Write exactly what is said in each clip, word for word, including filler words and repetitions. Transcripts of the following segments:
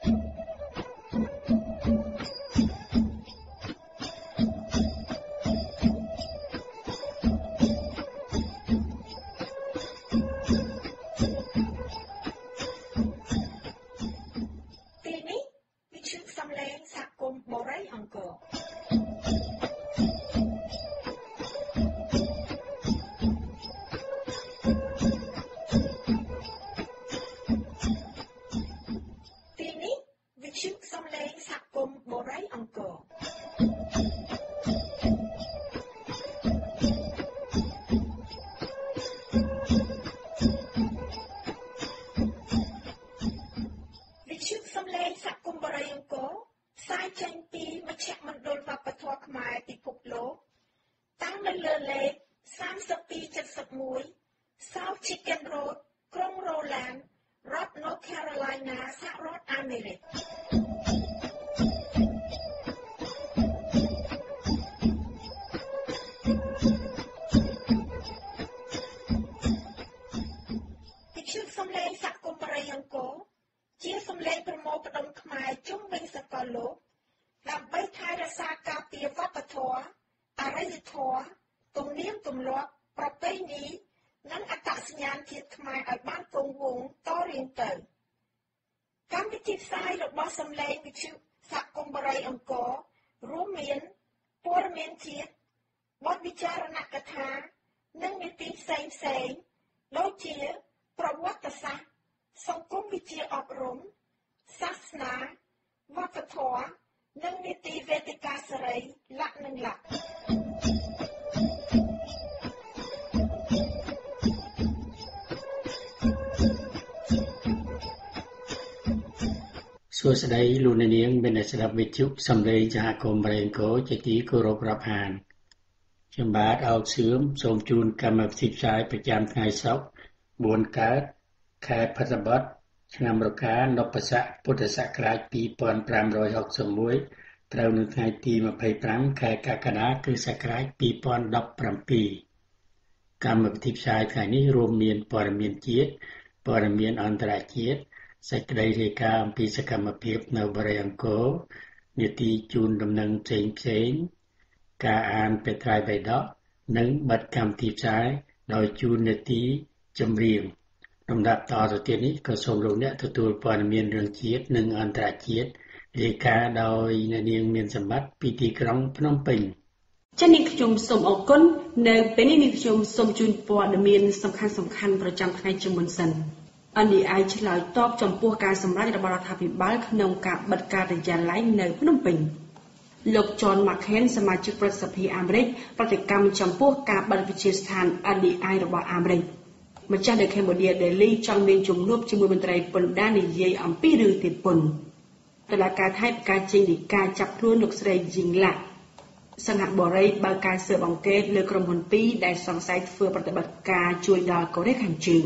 South Chicken Road ក្រុង Roland រដ្ឋ North Carolina សហរដ្ឋអាមេរិកវិទ្យុសំឡេងសហគមន៍បរិយាអង្គរជាសំឡេងប្រមូលផ្ដុំខ្មែរជុំវិញសកលលោកដើម្បីថែរក្សាការពារវប្បធម៌អរិយធម៌ទំនៀមទម្លាប់ប្រពៃណីនិងអត្តសញ្ញាណជាតិខ្មែរឲ្យបានគង់វង្សតរៀងទៅកម្មវិធីផ្សាយរបស់សំឡេងវិទ្យុសហគមន៍បរិយាអង្គររួមមានព័ត៌មានជាតិបទវិចារណកថានិងនីតិផ្សេងផ្សេងដូចជាប្រវត្តិសាស្ត្រសង្គមវិទ្យាអប់រំសាសនាវប្បធម៌និងនីតិវេទិកាសេរីលក្ខនិងលក្ខសួស្តីលោកអ្នកនាងមានស្ដាប់វិទ្យុសំឡេងសហគមន៍បរិយាអង្គរជាទីគោរពរាប់អានខ្ញុំបាទអោកសឿមសូមជូនកម្មវិធីផ្សាយប្រចាំថ្ងៃសុក្របួនកើតខែភទ្របទឆ្នាំរកានពស័កពុទ្ធសករាជពីរពាន់ប្រាំរយហុកសិបមួយត្រូវនៅថ្ងៃទីម្ភៃប្រាំខែកក្កដាគ្រិស្តសករាជពីរពាន់ដប់ប្រាំពីរកម្មវិធីផ្សាយថ្ងៃនេះរួមមានព័ត៌មានជាតិព័ត៌មានអន្តរជាតិសេចក្តីរាយការណ៍អំពីសកម្មភាពនៅបរិយាអង្គរនីតិជូនដំណឹងផ្សេងផ្សេងការអានពេត្រាយបៃដកនិងបទកម្មវិធីផ្សាយដោយជូននីតិចម្រៀងលំដាប់តទៅទៀតនេះក៏សូមលោកអ្នកទទួលព័ត៌មានរឿងជាតិនិងអន្តរជាតិរាយការណ៍ដោយអ្នកនាងមានសម្បត្តិពីទីក្រុងភ្នំពេញចា៎នាងខ្ញុំសូមអរគុណនៅពេលនេះនាងខ្ញុំសូមជូនព័ត៌មានសំខាន់សំខាន់ប្រចាំថ្ងៃជាមុនសិនអនឌីអាយឆ្លើយតបចំពោះការសម្រេចរបស់រដ្ឋាភិបាលក្នុងការបិទការិយាល័យនៅភ្នំពេញលោក John McCain សមាជិកប្រតិសភាអាមេរិកប្រតិកម្មចំពោះការបិទវិទ្យាស្ថាន អនឌីអាយ របស់អាមេរិកម្ចាស់នៅ Cambodia Daily ចង់មានជំនួបជាមួយមន្ត្រីពន្ធដារនិយាយអំពីរឿងទារពន្ធតុលាការថៃប្រកាសចេញដីកាចាប់ខ្លួនលោកស្រីយីងឡាក់សង្ហបុរីបើកការស៊ើបអង្កេតលើក្រុមហ៊ុនពីរដែលសង្ស័យធ្វើប្រតិបត្តិការជួយដល់កូរ៉េខាងជើង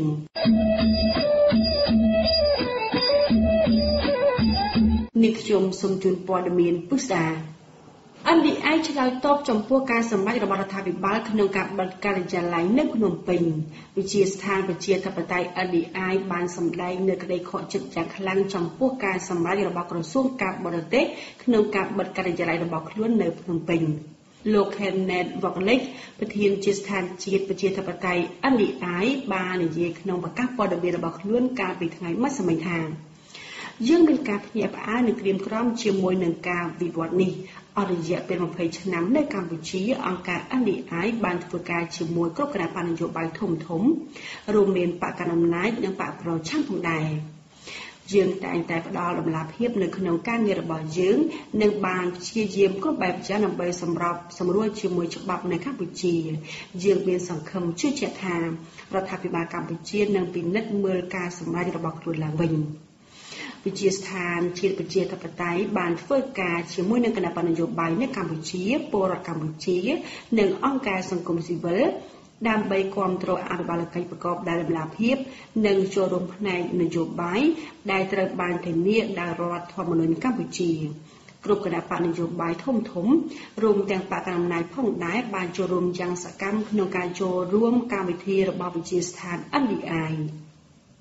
នេះខ្ញុំសូមជូនព័ត៌មានពិស្ដាអនឌីអាយឆ្លើយតបចំពោះការសម្រេចរបស់រដ្ឋាភិបាលក្នុងការបិទការិយាល័យនៅភ្នំពេញវិទ្យាស្ថានប្រជាធិបតេយ្យ អនឌីអាយ បានសម្ដែងនៅក្តីខកចិត្តយ៉ាងខ្លាំងចំពោះការសម្រេចរបស់ក្រសួងការបរទេសក្នុងការបិទការិយាល័យរបស់ខ្លួននៅភ្នំពេញលោក Kenneth Waglich ប្រធានជាស្ថានជាតិប្រជាធិបតេយ្យ អនឌីអាយ បាននិយាយក្នុងប្រកាសព័ត៌មានរបស់ខ្លួនកាលពីថ្ងៃម្សិលមិញថាយើងមានការភ្ញាក់ផ្អើលនិងក្រៀមក្រំជាមួយនឹងការវិវត្តនេះអស់រយៈពេលម្ភៃឆ្នាំនៅកម្ពុជាអង្គការ អនឌីអាយ បានធ្វើការជាមួយគ្រប់គណៈបកនយោបាយធំធំរួមមានបកកណ្ដាលអំណាចនិងបកប្រឆាំងផងដែរយើងតែងតែផ្ដល់តម្លាភាពនៅក្នុងការងាររបស់យើងនិងបានព្យាយាមគ្រប់បែបយ៉ាងដើម្បីសម្របសម្រួលជាមួយច្បាប់នៅកម្ពុជាយើងមានសង្ឃឹមជឿជាក់ថារដ្ឋាភិបាលកម្ពុជានឹងពិនិត្យមើលការសម្រេចរបស់ខ្លួនឡើងវិញវិទ្យាស្ថានជាតិប្រជាធិបតេយ្យបានធ្វើការជាមួយនឹងគណៈបណ្ឌនយោបាយនៅកម្ពុជាពលរដ្ឋកម្ពុជានិងអង្គការសង្គមស៊ីវិលដើម្បីគ្រប់គ្រងអភិបាលកិច្ចប្រកបដោយតម្លាភាពនិងចូលរួមផ្នែកនយោបាយដែលត្រូវបានធានាដោយរដ្ឋធម្មនុញ្ញកម្ពុជាគ្រប់គណៈបកនយោបាយធំធំរួមទាំងបកកណ្ដាលអំណាចផងដែរបានចូលរួមយ៉ាងសកម្មក្នុងការចូលរួមកម្មវិធីរបស់វិទ្យាស្ថាន អនឌីអាយ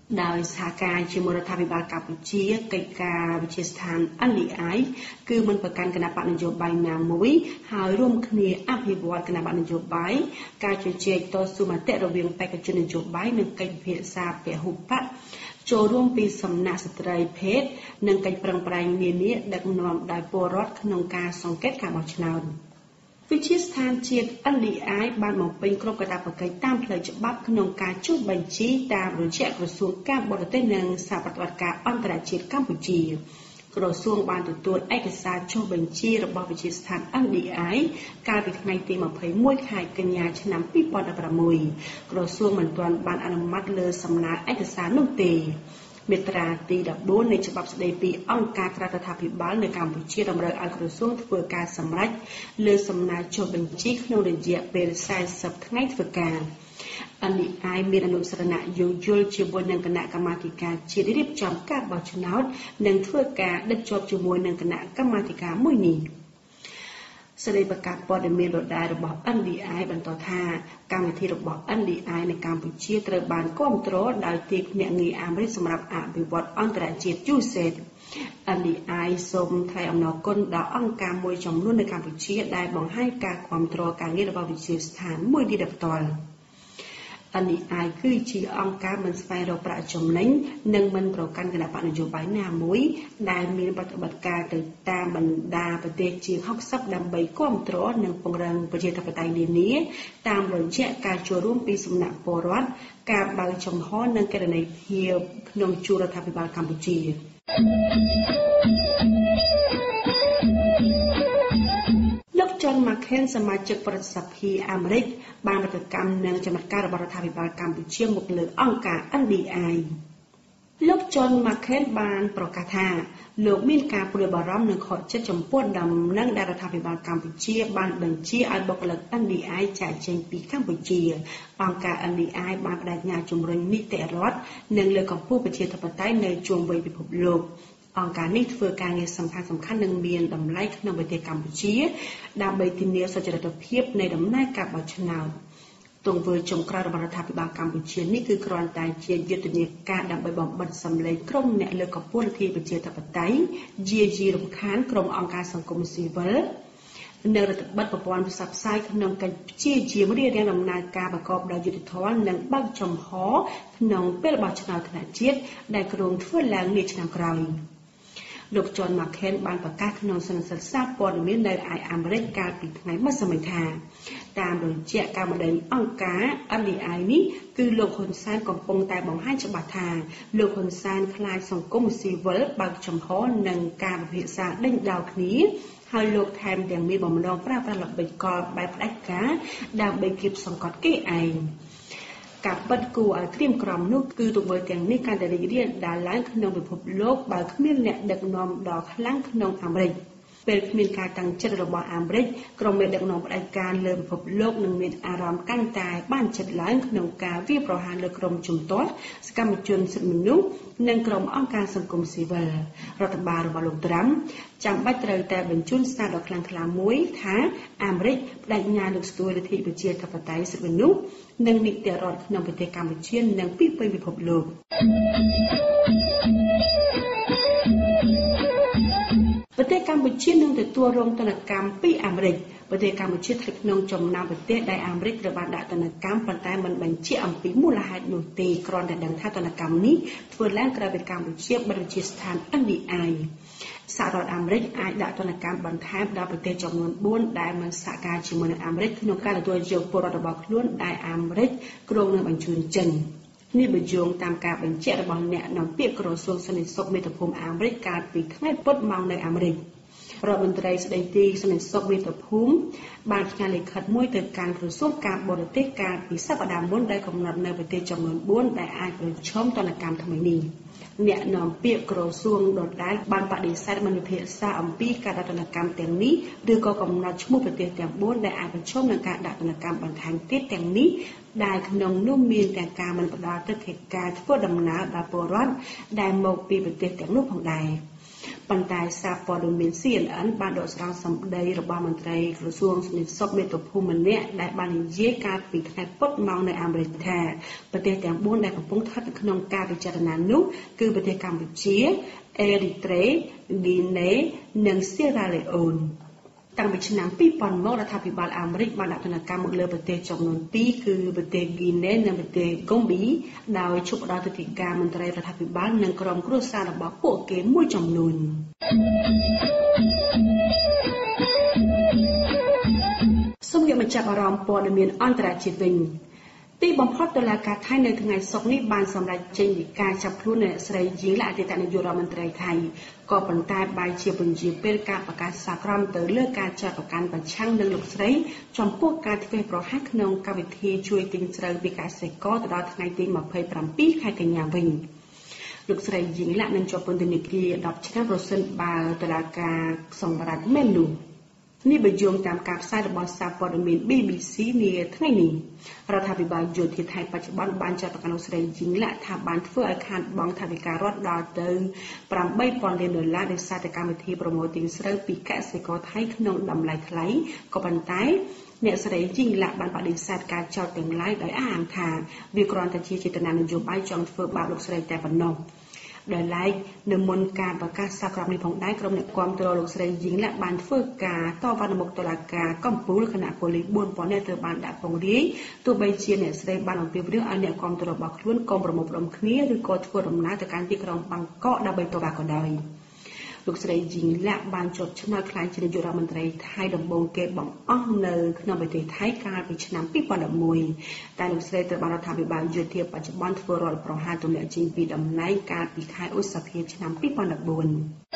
ដោយសហការជាមួយរដ្ឋាភិបាលកម្ពុជាកិច្ចការវិទ្យាស្ថាន អេន ឌី អាយ គឺមិនប្រកាន់គណៈបកនយោបាយណាមួយហើយរួមគ្នាអភិវឌ្ឍគណៈបកនយោបាយការជជែកតស៊ូមតិរវាងបេក្ខជននយោបាយនិងកិច្ចពិភាក្សាពហុបកចូលរួមពីសំណាក់ស្ត្រីភេទនិងកិច្ចប្រឹងប្រែងនានាដឹកនាំដោយពលរដ្ឋក្នុងការសង្កេតការបោះឆ្នោតវិទ្យាស្ថានជាតិ អេន ឌី អាយ បានបំពេញគ្រប់កាតព្វកិច្ចតាមផ្លូវច្បាប់ក្នុងការចុះបញ្ជីតាមរយៈក្រសួងការបរទេសនិងសហប្រតិបត្តិការអន្តរជាតិកម្ពុជាក្រសួងបានទទួលឯកសារចុះបញ្ជីរបស់វិទ្យាស្ថាន អេន ឌី អាយ កាលពីថ្ងៃទីម្ភៃមួយខែកញ្ញាឆ្នាំពីរពាន់ដប់ប្រាំមួយក្រសួងមិនទាន់បានអនុម័តលើសំណើឯកសារនោះទេមាត្រាទីដប់បួននៃច្បាប់ស្តីពីអង្គការក្រៅរដ្ឋាភិបាលនៅកម្ពុជាតម្រូវឲ្យក្រសួងធ្វើការសម្រេចលើសំណើចុះបញ្ជីក្នុងរយៈពេលសែនសិបថ្ងៃធ្វើការ អេន ឌី អាយ មានអនុស្សរណៈយោគយល់ជាមួយនឹងគណៈកម្មាធិការជាតិរៀបចំការបោះឆ្នោតនិងធ្វើការដិតជាប់ជាមួយនឹងគណៈកម្មាធិការមួយនេះសេរីប្រកាសព័ត៌មានដដែលរបស់ អេន ឌី អាយ បន្តថាកម្មវិធីរបស់ អេន ឌី អាយ នៅកម្ពុជាត្រូវបានគាំទ្រដោយទីភ្នាក់ងារអាមេរិកសម្រាប់អភិវឌ្ឍអន្តរជាតិ យូ សេដ អេន ឌី អាយ សូមថ្លែងអំណរគុណដល់អង្គការមួយចំនួននៅកម្ពុជាដែលបង្ហាញការគាំទ្រការងាររបស់វិទ្យាស្ថានមួយនេះដោយផ្ទាល់ អេន ឌី អាយ គឺជាអង្គការមិនស្វែងរកប្រាក់ចំណេញនិងមិនប្រកាន់គណៈបកនយោបាយណាមួយដែលមានប្រតិបត្តិការទៅតាមបណ្ដាប្រទេសជាងហុកសិបដើម្បីគាំទ្រនិងពង្រឹងប្រជាធិបតេយ្យនានាតាមរយៈការចូលរួមពីសំណាក់ពលរដ្ឋការបើកចំហនិងគណនេយ្យភាពក្នុងជួររដ្ឋាភិបាលកម្ពុជាលោក John McCain សមាជិកប្រតិសភាអាមេរិកបានប្រតិកម្មនឹងចំណាត់ការរបស់រដ្ឋាភិបាលកម្ពុជាមកលើអង្គការ អេន ឌី អាយ លោក John McCain បានប្រកាសថាលោកមានការព្រួយបារម្ភនិងខកចិត្តចំពោះដំណឹងដែលរដ្ឋាភិបាលកម្ពុជាបានបញ្ជាឲ្យបុគ្គលិក អេន ឌី អាយ ចាកចេញពីកម្ពុជាអង្គការ អេន ឌី អាយ បានបដិញ្ញាជំរុញនីតិរដ្ឋនិងលើកកម្ពស់ប្រជាធិបតេយ្យនៅជុំវិញពិភពលោកអង្គការនេះធ្វើការងារសំខាន់សំខាន់និងមានតម្លៃក្នុងប្រទេសកម្ពុជាដើម្បីធានាសុចរិតភាពនៃដំណើរការបោះឆ្នោតទង្វើចុងក្រោយរបស់រដ្ឋាភិបាលកម្ពុជានេះគឺគ្រាន់តែជាយុទ្ធនាការដើម្បីបំបិទសម្លេងក្រុមអ្នកលើកកម្ពស់លទ្ធិប្រជាធិបតេយ្យយាយីរំខានក្រុមអង្គការសង្គមស៊ីវិលនៅរដ្ឋបិទប្រព័ន្ធផ្សព្វផ្សាយក្នុងកិច្ចព្យាយាមរៀបរៀងដំណើរការប្រកបដោយយុត្តិធម៌និងបើកចំហក្នុងពេលបោះឆ្នោតថ្នាក់ជាតិដែលគ្រោងធ្វើឡើងនាឆ្នាំក្រោយលោក John McCain បានប្រកាសក្នុងសន្និសីទសារព័ត៌មាននៅឯអាមេរិកកាលពីថ្ងៃម្សិលមិញថាតាមរយៈការបដិញ្ញាអង្គការ អេន ឌី អាយ នេះគឺលោកហ៊ុនសែនកំពុងតែបង្ហាញច្បាស់ថាលោកហ៊ុនសែនខ្លាចសង្គមស៊ីវិលបើកចំហនិងការពិភាក្សាដេញដោលគ្នាហើយលោកថែមទាំងមានបំណងប្រើប្រាស់ល្បិចកលបែបផ្ដាច់ការដើម្បីគៀបសង្កត់គេឯងការពិតគួរឲ្យក្រៀមក្រំនោះគឺទង្វើទាំងនេះកាន់តែរីករាលដាលឡើងក្នុងពិភពលោកបើគ្មានអ្នកដឹកនាំដ៏ខ្លាំងក្នុងអាមេរិកពេលគ្មានការតាំងចិត្តរបស់អាមេរិកក្រុមមេដឹកនាំផ្ដាច់ការលើពិភពលោកនឹងមានអារម្មណ៍កាន់តែបានចិត្តឡើងក្នុងការវាយប្រហារលើក្រុមជំទាស់សកម្មជនសិទ្ធិមនុស្សនិងក្រុមអង្គការសង្គមស៊ីវិលរដ្ឋបាលរបស់លោកត្រាំចាំបាច់ត្រូវតែបញ្ជូនសារដ៏ខ្លាំងក្លាមួយថាអាមេរិកបដិញ្ញាលើកស្ទួយលទ្ធិប្រជាធិបតេយ្យសិទ្ធិមនុស្សនិងនីតិរដ្ឋក្នុងប្រទេសកម្ពុជានិងពីពេញពិភពលោកប្រទេសកម្ពុជានឹងទទួលរងទណ្ឌកម្មពីអាមេរិកប្រទេសកម្ពុជាស្ថិតក្នុងចំណោមប្រទេសដែលអាមេរិកត្រូវបានដាក់ទណ្ឌកម្មប៉ុន្តែមិនបញ្ជាក់អំពីមូលហេតុនោះទេគ្រាន់តែដឹងថាទណ្ឌកម្មនេះធ្វើឡើងក្រោយពីកម្ពុជាបិទវិទ្យាស្ថាន អេន ឌី អាយ សហរដ្ឋអាមេរិកអាចដាក់ទណ្ឌកម្មបន្ថែមដល់ប្រទេសចំនួនបួនដែលមិនសហការជាមួយនឹងអាមេរិកក្នុងការទទួលយកពលរដ្ឋរបស់ខ្លួនដែលអាមេរិកគ្រោងនឹងបញ្ជូនចេញនេះបញ្ជាក់តាមការបញ្ជាក់របស់អ្នកនាំពាក្យក្រសួងសន្តិសុខមាតុភូមិអាមេរិកកាលពីថ្ងៃពុធម៉ោងនៅអាមេរិករដ្ឋមន្ត្រីស្ដីទីសន្តិសុខមាតុភូមិបានផ្ញើលិខិតមួយទៅកាន់ក្រសួងការបរទេសកាលពីសប្តាហ៍មុនដែលកំណត់នៅប្រទេសចំនួនបួនដែលអាចប្រឈមទណ្ឌកម្មថ្មីនេះអ្នកនាំពាក្យក្រសួងដដែលបានបដិសេធមិនពិភាក្សាអំពីការដាក់ទណ្ឌកម្មទាំងនេះឬក៏កំណត់ឈ្មោះប្រទេសទាំងបួនដែលអាចប្រឈមនឹងការដាក់ទណ្ឌកម្មបន្ថែមទៀតទាំងនេះដែលក្នុងនោះមានទាំងការមិនផ្ដល់ទឹកកិច្ចការធ្វើដំណើរដល់ពលរដ្ឋដែលមកពីប្រទេសទាំងនោះផងដែរប៉ុន្តែសារព័ត៌មាន C N N បានដកស្រង់សម្ដីរបស់មន្ត្រីក្រសួងសន្តិសុខមាតុភូមិម្នាក់ដែលបាននិយាយកាលពីថ្ងៃពុធម៉ោងនៅអាមេរិកថាប្រទេសទាំងបួនដែលកំពុងស្ថិតនៅក្នុងការពិចារណានោះគឺប្រទេសកម្ពុជាអេរីត្រេហ្គីណេនិងសៀរ៉ាឡេអូនតាំងពីឆ្នាំពីរពាន់មករដ្ឋាភិបាលអាមេរិកបានដាក់ទណ្ឌកម្មមកលើប្រទេសចំនួនពីរគឺប្រទេសហ្គីណេនិងប្រទេសកុំប៊ីដោយឈប់ផ្ដល់ទិដ្ឋាការមន្ត្រីរដ្ឋាភិបាលនិងក្រុមគ្រួសាររបស់ពួកគេមួយចំនួនសូមយកមកចាប់អារម្មណ៍ព័ត៌មានអន្តរជាតិវិញទីបំផុតតុលាការថៃនៅថ្ងៃសុក្រនេះបានសម្រេចចេញពីការចាប់ខ្លួនអ្នកស្រីយីងឡាអតីតនាយករដ្ឋមន្ត្រីថៃក៏ប៉ុន្តែបែរជាពន្យាពេលការប្រកាសសាក្រមទៅលើការចាត់ប្រកាន់ប្រឆាំងនឹងលោកស្រីចំពោះការធ្វេសប្រហែសក្នុងកម្មវិធីជួយទិញស្រូវពីកសិករទៅដល់ថ្ងៃទីម្ភៃប្រាំពីរខែកញ្ញាវិញលោកស្រីយីងឡានឹងជាប់ពន្ធនាគារដប់ឆ្នាំប្រសិនបើតុលាការសម្រេចមែននោះនេះបញ្ជាក់តាមការផ្សាយរបស់សារព័ត៌មាន B B C នាថ្ងៃនេះរដ្ឋាភិបាលយោធាថៃបច្ចុប្បន្នបានចាត់ប្រកាន់លោកស្រីយីងឡាថាបានធ្វើឲ្យខាតបង់ថវិការដ្ឋដល់ទៅប្រាំបីពាន់លានដុល្លារដោយសារតែកម្មវិធីប្រមូលទិញស្រូវពីកសិករថៃក្នុងតម្លៃថ្លៃក៏ប៉ុន្តែអ្នកស្រីយីងឡាបានបដិសេធការចោទទាំងឡាយដោយអះអាងថាវាគ្រាន់តែជាចេតនានយោបាយចង់ធ្វើបាបលោកស្រីតែប៉ុណ្ណោះដែលឡែកនៅមុនការប្រកាសសាក្រមនេះផងដែរក្រុមអ្នកគាំទ្រលោកស្រីយីងឡាបានធ្វើការតវ៉ានៅមុខតុលាការកំពូលគណៈប៉ូលីសបួនពាន់នាក់ត្រូវបានដាក់ពង្រាយទោះបីជាអ្នកស្រីបានអំពាវនាវឲ្យអ្នកគាំទ្ររបស់ខ្លួនកុំប្រមូលផ្តុំគ្នាឬក៏ធ្វើដំណើរទៅកាន់ទីក្រុងបាងកកដើម្បីតវ៉ាក៏ដោយលោកស្រីយីងឡាបានជាប់ឆ្នោតខ្លាចជានាយករដ្ឋមន្ត្រីថៃដំបូងគេបង្អស់នៅក្នុងប្រទេសថៃកាលពីឆ្នាំពីរពាន់ដប់មួយតែលោកស្រីត្រូវបានរដ្ឋាភិបាលយោធាបច្ចុប្បន្នធ្វើរដ្ឋប្រហារទម្លាក់ចេញពីតំណែងកាលពីខែឧសភាឆ្នាំពីរពាន់ដប់បួន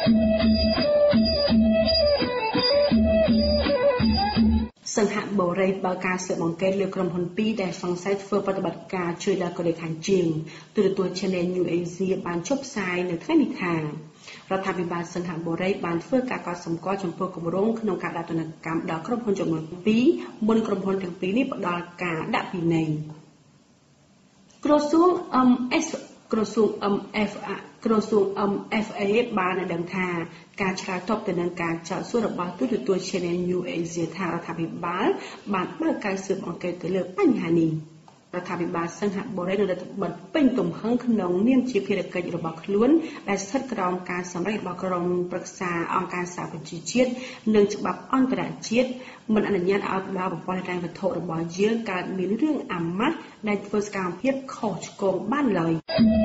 សង្ហបុរីបើការស៊ើបអង្កេតលើក្រុមហ៊ុនពីរដែលសង្ស័យធ្វើប្រតិបត្តិការជួយដល់កូរ៉េខាងជើងទូរទស្សន៍ Channel New Asia បានចុះផ្សាយនៅថ្ងៃនេះថារដ្ឋាភិបាលសង្ហបុរីបានធ្វើការកត់សម្គាល់ចំពោះគម្រោងក្នុងការដាក់ទណ្ឌកម្មដល់ក្រុមហ៊ុនចំនួនពីរមុនក្រុមហ៊ុនទាំងពីរនេះផ្ដល់ការដាក់ពិន័យក្រសួង M S ក្រសួង M F A ក្រសួង M F A បានដឹងថាការឆ្លើយតបទៅនឹងការចោទសួររបស់ទូរទស្សន៍ Channel New Asia ថារដ្ឋាភិបាលបានបើកការស៊ើបអង្កេតទៅលើបញ្ហានេះរដ្ឋាភិបាលសង្ហបុរីនៅរដ្ឋបិទពេញទំហឹងក្នុងនាមជាភារកិច្ចរបស់ខ្លួនដែលស្ថិតក្រោមការសម្រេចរបស់ក្រុមប្រឹក្សាអង្គការសហប្រជាជាតិនិងច្បាប់អន្តរជាតិមិនអនុញ្ញាតឲ្យផ្ដល់ប្រព័ន្ធហិរញ្ញវត្ថុរបស់យើងកើតមានរឿងអាម៉ាត់ដែលធ្វើសកម្មភាពខុសឆ្គងបានឡើយ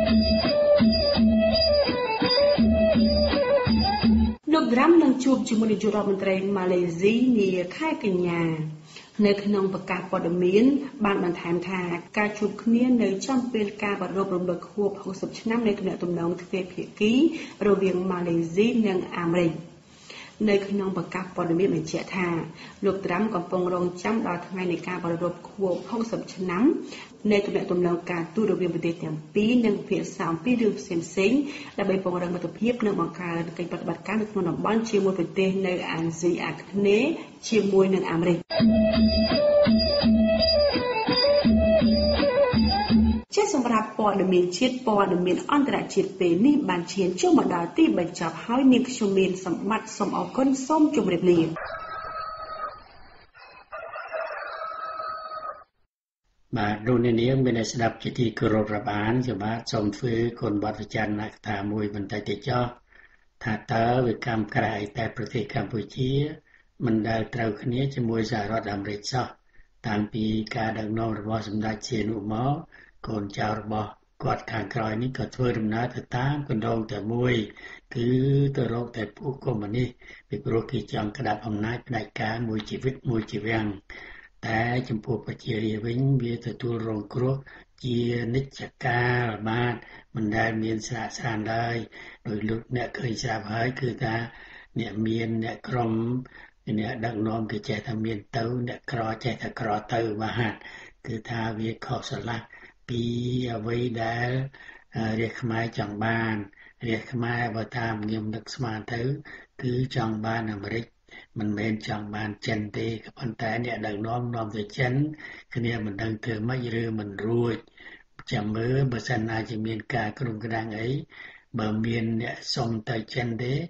លោកក្រាំនឹងជួបជាមួយនាយករដ្ឋមន្ត្រីម៉ាឡេស៊ីនាខែកញ្ញានៅក្នុងប្រកាសព័ត៌មានបានបន្ថែមថាការជួបគ្នានៅចំពេលការប្រារព្ធរំលឹកខួបហូសិបឆ្នាំនៃទំនាក់ទំនងទ្វេភាគីរវាងម៉ាឡេស៊ីនិងអាមេរិកនៅក្នុងប្រកាសព័ត៌មានបញ្ជាក់ថាលោកត្រាំកំពុងរងចាំដល់ថ្ងៃនៃការប្រារព្ធខួបហូសិបឆ្នាំនៃទំនាក់ទំនងការទូតរវាងប្រទេសទាំងពីរនិងពិភាក្សាអំពីរឿងផ្សេងៗដើម្បីពង្រឹងមិត្តភាពនិងបង្កើនកិច្ចប្រតិបត្តិការនៅក្នុងតំបន់ជាមួយប្រទេសនៅអាស៊ីអាគ្នេយ៍ជាមួយនឹងអាមេរិកជាសម្រាប់ព័ត៌មានជាតិព័ត៌មានអន្តរជាតិពេលនេះបានឈានចូលមកដល់ទីបញ្ចប់ហើយនាងខ្ញុំមានសម្បត្តិសូមអរគុណសូមជម្រាបលាបាទលោកអ្នកនាងមានស្ដាប់ជាទីគោរពរាប់អានជាបាទសូមធ្វើគុណបទវិចារណកថាមួយបន្តិចទៀតចុះថាតើវាកម្មក្រៃតែប្រទេសកម្ពុជាមិនដែលត្រូវគ្នាជាមួយសហរដ្ឋអាមេរិកសោះតាំងពីការដឹកនាំរបស់សម្ដេចសៀនុមកកូនចៅរបស់គាត់ខាងក្រោយនេះក៏ធ្វើដំណើរទៅតាមគន្លងតែមួយគឺទៅរកតែពួកកុម្មុយនីសពីព្រោះគេចង់ក្តាប់អំណាចផ្ដាច់ការមួយជីវិតមួយជីវាំងតែចំពោះប្រជារាស្ត្រវិញវាទទួលរងគ្រោះជានិច្ចកាលបាទមិនដែលមានស្រាកស្រានឡើយដោយលោកអ្នកឃើញស្រាប់ហើយគឺថាអ្នកមានអ្នកក្រុមអ្នកដឹកនាំគេចេះតែមានទៅអ្នកក្រចេះតែក្រទៅបាទគឺថាវាខុសឆ្លាស់ពីអ្វីដែលរាជខ្មែរចង់បានរាជខ្មែរបើតាមខ្ញុំនឹកស្មានទៅគឺចង់បានអាមេរិកមិនមែនចង់បានចិនទេក៏ប៉ុន្តែអ្នកដឹកនាំនាំទៅចិនគ្នាមិនដឹងធ្វើម៉េចឬមិនរួចចាំមើលបើសិនណាជាមានការក្រុមក្តាំងអីបើមានអ្នកសុំទៅចិនទេ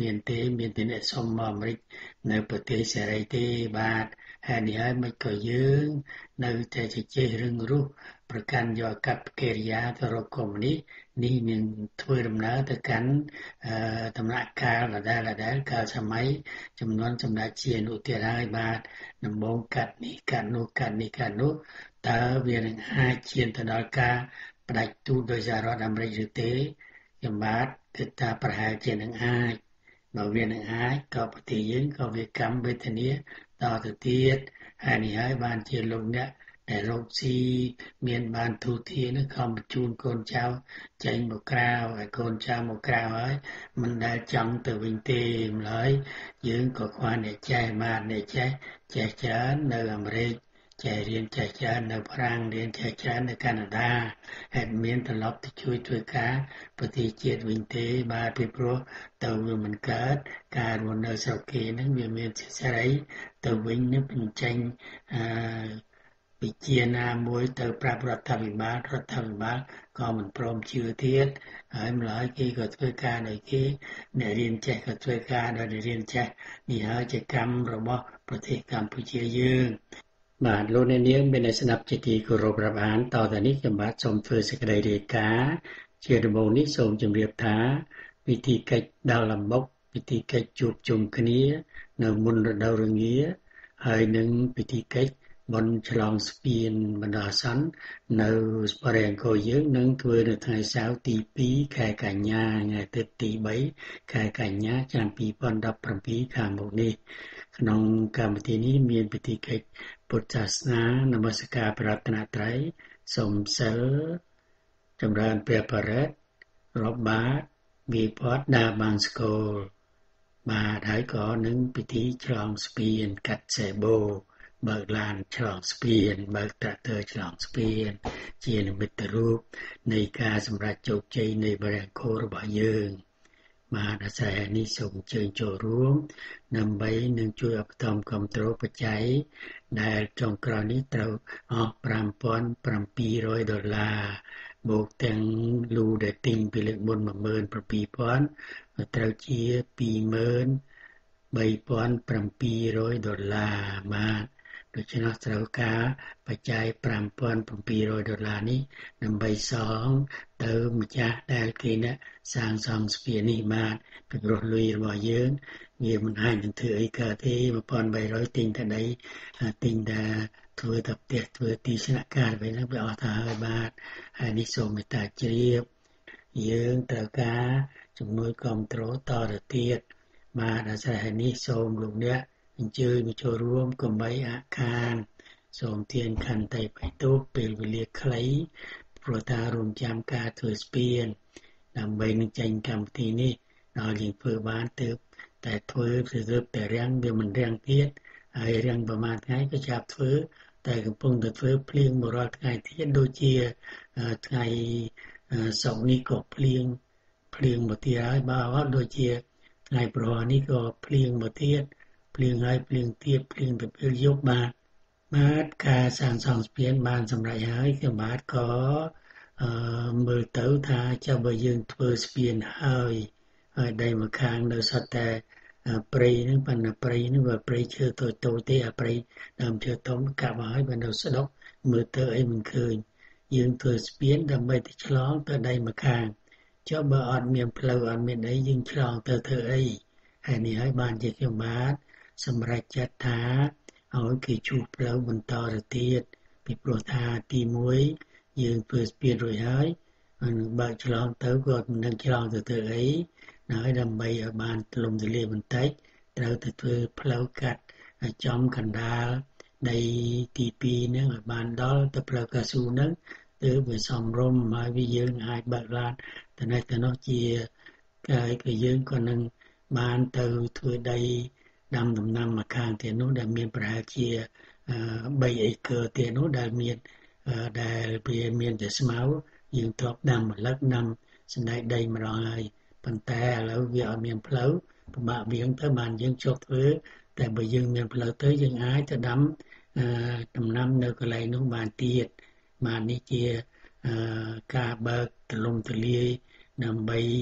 មានទេមានតែអ្នកសុំមកអាមេរិកនៅប្រទេសសេរីទេបាទហើយនេះហើយមិនក៏យើងនៅតែជជែករឿងរស់ប្រកាន់យកកប្បកិរិយាទៅរកកុម្មុយនីសនេះមានធ្វើដំណើរទៅកាន់អឺដំណាក់កាលដដែលដដែលកាលសម័យចំនួនសម្ដេចជាអនុទានហើយបាទដំបូងកាត់នេះកាត់នោះកាត់នេះកាត់នោះតើវានឹងអាចឈានទៅដល់ការបដិទូតដោយសហរដ្ឋអាមេរិកឬទេខ្ញុំបាទគិតថាប្រហែលជានឹងអាចបើវានឹងអាចក៏ប្រទេសយើងក៏វាកម្មវេទនាតទៅទៀតហើយនេះហើយបានជាលោកអ្នកដែលរកស៊ីមានបានទូធានឹងខំបញ្ជូនកូនចៅចេញមកក្រៅហើយកូនចៅមកក្រៅហើយមិនដែលចង់ទៅវិញទេម្ល៉េះយើងក៏ខ្វះអ្នកចេះបានអ្នកចេះចេះច្រើននៅអាមេរិកចេះរៀនចេះច្រើននៅហ្វ្រាំងរៀនចេះច្រើននៅកាណាដាហើយមានត្រឡប់ទៅជួយធ្វើការប្រទេសជាតិវិញទេបាទពីព្រោះទៅវាមិនកើតការរស់នៅស្រុកគេហ្នឹងវាមានសិទ្ធិសេរីទៅវិញនឹងបញ្ចេញអឺវិជាណាមួយទៅប្រាប់រដ្ឋាភិបាលរដ្ឋាភិបាលក៏មិនព្រមជឿទៀតហើយម្ល៉េះគេក៏ធ្វើការដោយគេអ្នករៀនចេះក៏ធ្វើការដោយរៀនចេះនេះហើយជាកម្មរបស់ប្រទេសកម្ពុជាយើងបាទលោកអ្នកនាងមានស្ដាប់ជាទីគោរពរាប់អានតទៅនេះខ្ញុំបាទសូមធ្វើសេចក្តីរាយការណ៍ជាដំបូងនេះសូមជម្រាបថាពិធីកិច្ចដល់លំបុកពិធីកិច្ចជួបជុំគ្នានៅមុនរដូវរងាហើយនឹងពិធីកិច្ចបន់ឆ្លងស្ពានបណ្ដោះអាសន្ននៅស្បរិយអង្គរយើងនឹងធ្វើនៅថ្ងៃសៅរ៍ទីពីរខែកញ្ញាថ្ងៃអាទិត្យទីបីខែកញ្ញាឆ្នាំពីរពាន់ដប់ប្រាំពីរខាងមុខនេះក្នុងកម្មវិធីនេះមានពិធីកិច្ចពុទ្ធសាសនានមស្ការព្រះរតនត្រ័យសូមសិលចម្រើនព្រះបរិត្តរាប់បាតវិពតដាបានស្គលបាទហើយក៏នឹងពិធីឆ្លងស្ពានកាត់សេបូបើកឡានឆ្លងស្ពានបើកត្រាក់ទ័រឆ្លងស្ពានជានិមិត្តរូបនៃការសម្រេចជោគជ័យនៃបរិយាកាសរបស់យើងបាទអាស្រ័យនេះសូមអញ្ជើញចូលរួមដើម្បីនឹងជួយឧបត្ថម្ភគ្រប់គ្រងបច្ច័យដែលចុងក្រោយនេះត្រូវអស់ប្រាំពាន់ប្រាំពីររយដុល្លារបូកទាំងលូដែលទិញពីលើកមុន មួយម៉ឺនប្រាំពីរពាន់ត្រូវជាពីរម៉ឺនបីពាន់ប្រាំពីររយដុល្លារបាទដូច្នោះត្រូវការបច្ច័យប្រាំពាន់ប្រាំពីររយដុល្លារនេះដើម្បីសងទៅម្ចាស់ដែលគេអ្នកសាងសង់ស្ពាននេះបាទពីព្រោះលុយរបស់យើងវាមិនអាចនឹងធ្វើអីកើតទេmột nghìn bảy trămទិញតែដីទិញតែធ្វើតែផ្ទះធ្វើទីស្នាក់ការវិញហ្នឹងវាអស់ទៅហើយបាទហើយនេះសូមមេត្តាជ្រាបយើងត្រូវការជំនួយគ្រប់គ្រងតទៅទៀតបាទអាស្រ័យនេះសូមលោកអ្នកអញ្ជើញមកចូលរួមកុំបីអាខានសូមទានខន្តីបៃតូពេលវេលាខ្លីព្រោះតារំចាំការធ្វើស្ពានដើម្បីនឹងចេញកម្មវិធីនេះដល់យើងធ្វើបានទើបតែធ្វើព្រោះតែរាំងវាមិនរាំងទៀតហើយរាំងប្រហែលថ្ងៃក៏ចាប់ធ្វើតែកំពុងតែធ្វើភ្លៀងមួយរាល់ថ្ងៃទៀតដូចជាថ្ងៃសុក្រនេះក៏ភ្លៀងភ្លៀងមកទៀតហើយបើអត់ដូចជាថ្ងៃប្រហែលនេះក៏ភ្លៀងមកទៀតភ្លៀងហើយភ្លៀងទៀតភ្លៀងទៅពេលយប់បាទបាទការសាងសង់ស្ពានបានសម្រេចហើយខ្ញុំបាទក៏អឺមើលទៅថាចាំបើយើងធ្វើស្ពានហើយហើយដីមកខាងនៅសតតែព្រៃហ្នឹងប៉ុន្តែព្រៃហ្នឹងវាព្រៃឈើតូចតូចទេអាព្រៃដើមឈើធំកាប់ហើយបើនៅស្ដុកមើលទៅអីមិនឃើញយើងធ្វើស្ពានដើម្បីទៅឆ្លងទៅដីមកខាងចុះបើអត់មានផ្លូវអត់មានអីយើងឆ្លងទៅធ្វើអីហើយនេះហើយបានជាខ្ញុំបាទសម្រេចចិត្តថាឲ្យគេជួសផ្លូវបន្តទៅទៀតពីព្រោះថាទីមួយយើងធ្វើស្ពានរួចហើយហើយបើឆ្លងទៅក៏មិនដឹងឆ្លងទៅធ្វើអីហើយដើម្បីឲ្យបានទលំទលាយបន្តិចត្រូវទៅធ្វើផ្លូវកាត់ចំកណ្ដាលដីទីពីរហ្នឹងឲ្យបានដល់ទៅផ្លូវកៅស៊ូហ្នឹងទើបវាសមរម្យហើយវាយើងអាចបើកឡានទៅនេះទៅនោះជាកាយក៏យើងក៏នឹងបានទៅធ្វើដីដាំដំណាំមកខាងទៀតនោះដែលមានប្រហែលជាបីអេកឺទៀតនោះដែលមានដែលវាមានតែស្មៅយើងធ្លាប់ដាំម្លឹកដាំសណ្តែកដីម្ដងហើយប៉ុន្តែឥឡូវវាអត់មានផ្លូវពិបាកវាងទៅបានយើងជប់ធ្វើតែបើយើងមានផ្លូវទៅយើងអាចទៅដាំដំណាំនៅកន្លែងនោះបានទៀតបាននេះជាការបើកទលំទលាយដើម្បី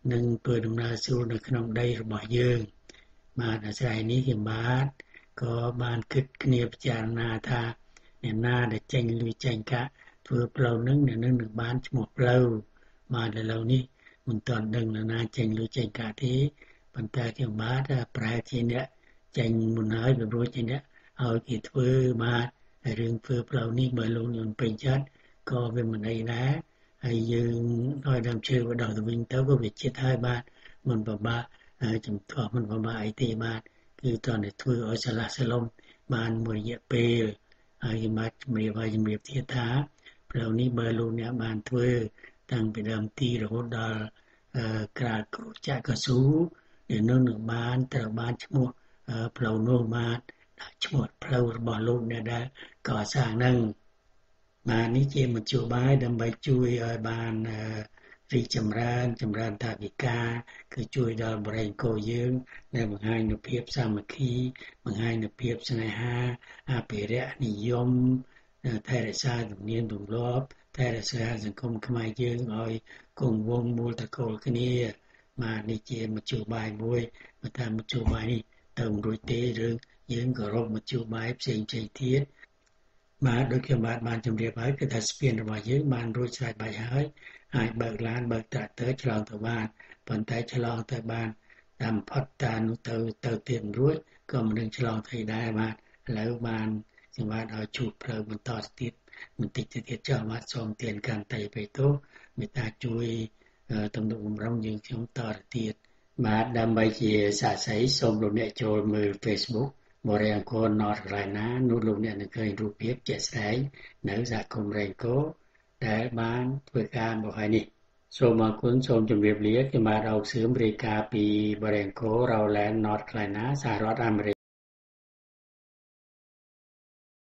និងធ្វើដំណើរស្រួលនៅក្នុងដីរបស់យើងបាទអាស្រ័យនេះខ្ញុំបាទក៏បានគិតគ្នាពិចារណាថាអ្នកណាដែលចេញលុយចេញកាក់ធ្វើផ្លូវនឹងអ្នកនឹងនឹងបានឈ្មោះផ្លូវបាទឥឡូវនេះមិនទាន់ដឹងអ្នកណាចេញលុយចេញកាក់ទេប៉ុន្តែខ្ញុំបាទប្រែជាអ្នកចេញមុនហើយបរួចជាអ្នកឲ្យគេធ្វើបាទរឿងធ្វើផ្លូវនេះបើលោកខ្ញុំពេញចិត្តក៏វាមិនអីដែរហើយយើងឲ្យដើមឈើបដោះទៅវិញទៅក៏វាចិត្តហើយបាទមិនពិបាកជំទាស់មិនពិបាកអីទេបាទគឺតើតែធ្វើឲ្យឆ្លាស់ឆ្លុំបានមួយរយៈពេលហើយបាទជំរាបឲ្យជំរាបទៀតថាផ្លូវនេះបើលោកអ្នកបានធ្វើតាំងពីដើមទីរហូតដល់ក្រាលគ្រូចាក់កស៊ូដែលនឹងបានត្រូវបានឈ្មោះផ្លូវនោះបាទឈ្មោះផ្លូវរបស់លោកអ្នកដែលកសាងនឹងបាទនេះជាមធ្យោបាយដើម្បីជួយឲ្យបានរីកចម្រើនចម្រើនថាវិការគឺជួយដល់បរិយាកាសយើងដែលបង្ហាញនូវភាពសាមគ្គីបង្ហាញនូវភាពស្នេហាអភិរក្សនិយមថែរក្សាទំនៀមទម្លាប់ថែរក្សាសង្គមខ្មែរយើងឲ្យគង់វង្សមូលតកូលគ្នាបាទនេះជាមធ្យោបាយមួយបើតាមមធ្យោបាយនេះទៅមិនរួចទេរឿងយើងក៏រកមធ្យោបាយផ្សេងៗទៀតបាទដូចខ្ញុំបាទបានជម្រាបហើយគឺថាស្ពានរបស់យើងបានរួចស្រេចបាច់ហើយអាចបើកឡានបើកត្រាក់ទ័រឆ្លងទៅបានប៉ុន្តែឆ្លងទៅបានតាមផុតតានោះទៅទៅទៀតរួចក៏មិននឹងឆ្លងទៅដែរបាទឥឡូវបានខ្ញុំបាទឲ្យជួបផ្លូវបន្តទៀតបន្តិចទៅទៀតចុះបាទសូមទានកាន់តែបេតុមេត្តាជួយទំនុកបំរុងយើងខ្ញុំតទៅទៀតបាទដើម្បីជាសាក្សីសូមលោកអ្នកចូលមើល Facebook បរិយាអង្គរ North Carolina នោះលោកអ្នកនឹងឃើញរូបភាពជាក់ស្ដែងនៅសហគមន៍រ៉េងកូដែលបានធ្វើការបង្ហាញនេះសូមអរគុណសូមជម្រាបលាខ្ញុំបាទអោកសឿមរាយការណ៍ពីបរិយាអង្គរ Rowland North Carolina សហរដ្ឋអាមេរិក